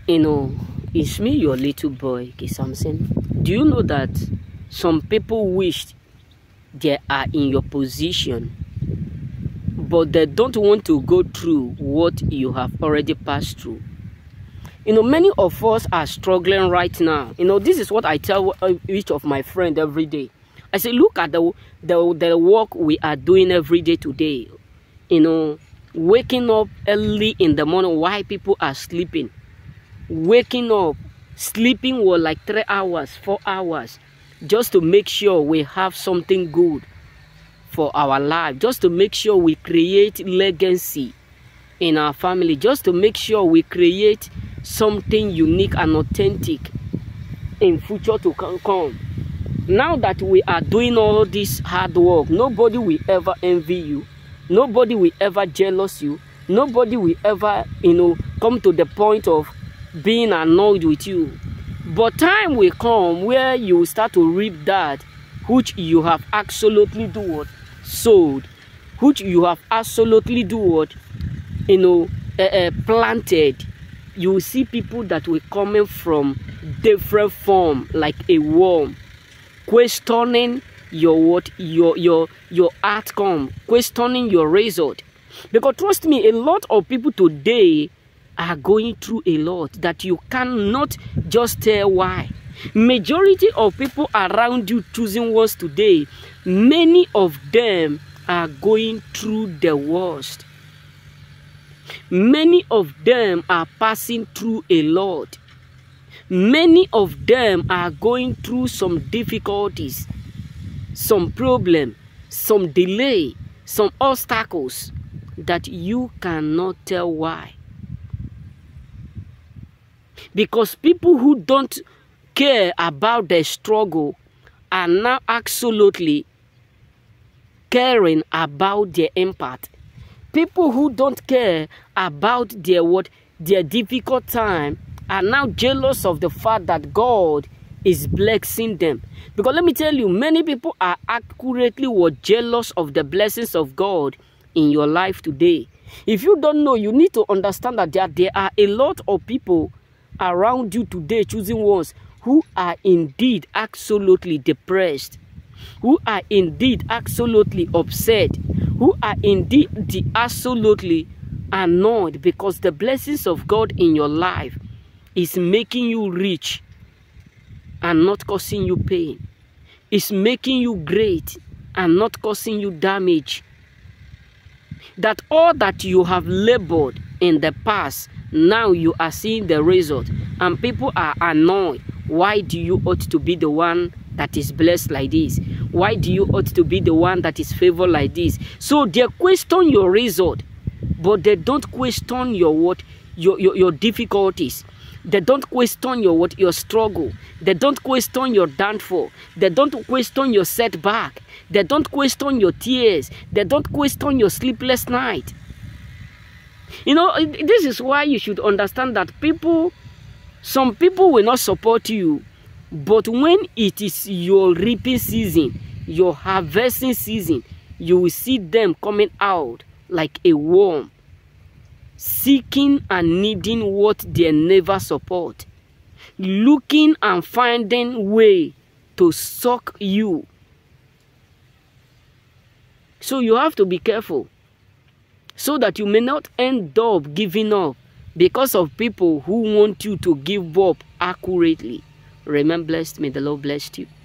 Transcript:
It's me, your little boy, K. Samson. Do you know that some people wish they are in your position, but they don't want to go through what you have already passed through? Many of us are struggling right now. This is what I tell each of my friends every day. I say, look at the work we are doing every day today. Waking up early in the morning while people are sleeping. Waking up, sleeping for like 3 hours, 4 hours, just to make sure we have something good for our life, just to make sure we create legacy in our family, just to make sure we create something unique and authentic in future to come. Now that we are doing all this hard work, nobody will ever envy you, nobody will ever jealous you, nobody will ever come to the point of being annoyed with you. But time will come where you start to reap that which you have absolutely sowed, which you have absolutely planted. You will see people that will come from different form, like a worm, questioning your outcome, questioning your result. Because trust me, a lot of people today are going through a lot that you cannot just tell why. Majority of people around you choosing words today, many of them are going through the worst. Many of them are passing through a lot. Many of them are going through some difficulties, some problem, some delay, some obstacles that you cannot tell why. Because people who don't care about their struggle are now absolutely caring about their impact. People who don't care about their difficult time are now jealous of the fact that God is blessing them. Because let me tell you, many people are accurately jealous of the blessings of God in your life today. If you don't know, you need to understand that there are a lot of people around you today choosing ones who are indeed absolutely depressed, who are indeed absolutely upset, who are indeed absolutely annoyed, because the blessings of God in your life is making you rich and not causing you pain. It's making you great and not causing you damage. That all that you have labored in the past, now you are seeing the result, and people are annoyed. Why do you ought to be the one that is blessed like this? Why do you ought to be the one that is favored like this? So they question your result, but they don't question your difficulties. They don't question your struggle. They don't question your downfall. They don't question your setback. They don't question your tears. They don't question your sleepless night. This is why you should understand that some people will not support you, but when it is your reaping season, your harvesting season, you will see them coming out like a worm, seeking and needing what they never support, looking and finding way to suck you. So you have to be careful, so that you may not end up giving up because of people who want you to give up accurately. Remain blessed. May the Lord bless you.